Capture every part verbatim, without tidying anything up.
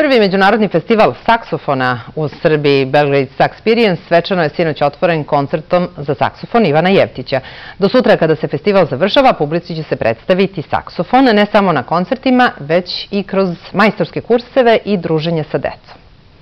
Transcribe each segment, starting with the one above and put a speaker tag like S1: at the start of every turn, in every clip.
S1: Prvi međunarodni festival saksofona u Srbiji, Belgrade Saxperience, svečano je sinoć otvoren koncertom za saksofon Ivana Jevtića. Do sutra, kada se festival završava, publici će se predstaviti saksofon ne samo na koncertima, već i kroz majstorske kurseve i druženje sa decom.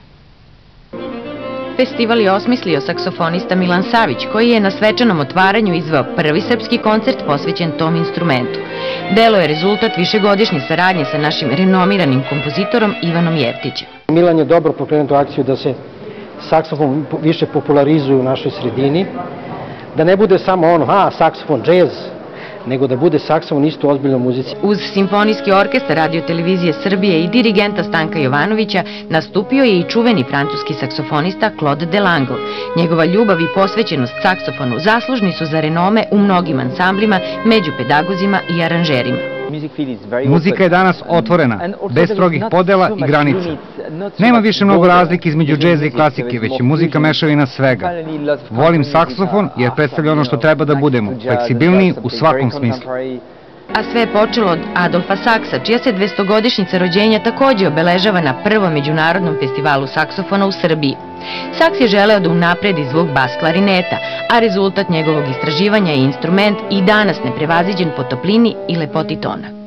S2: Festival je osmislio saksofonista Milan Savić, koji je na svečanom otvaranju izveo prvi srpski koncert posvećen tom instrumentu. Delo je rezultat višegodišnje saradnje sa našim renomiranim kompozitorom Ivanom Jevtićem.
S3: Milan je dobro pokrenuo tu akciju da se saksofon više popularizuje u našoj sredini, da ne bude samo ono, a, saksofon, džez, nego da bude saksofon isto u ozbiljnoj muzici.
S2: Uz Simfonijski orkestar Radio-televizije Srbije i dirigenta Stanka Jovanovića nastupio je i čuveni francuski saksofonista Claude Delangle. Njegova ljubav i posvećenost saksofonu zaslužni su za renome u mnogim ansamblima, među pedagozima i aranžerima.
S4: Muzika je danas otvorena, bez strogih podela i granica. Nema više mnogo razlike između džeza i klasike, već je muzika mešavina svega. Volim saksofon jer predstavlja ono što treba da budemo, fleksibilniji u svakom smislu.
S2: A sve je počelo od Adolfa Saksa, čija se dvestogodišnjica rođenja također obeležava na prvom međunarodnom festivalu saksofona u Srbiji. Saks je želeo da unapredi zvuk bas klarineta, a rezultat njegovog istraživanja je instrument i danas neprevaziđen po toplini i lepoti tona.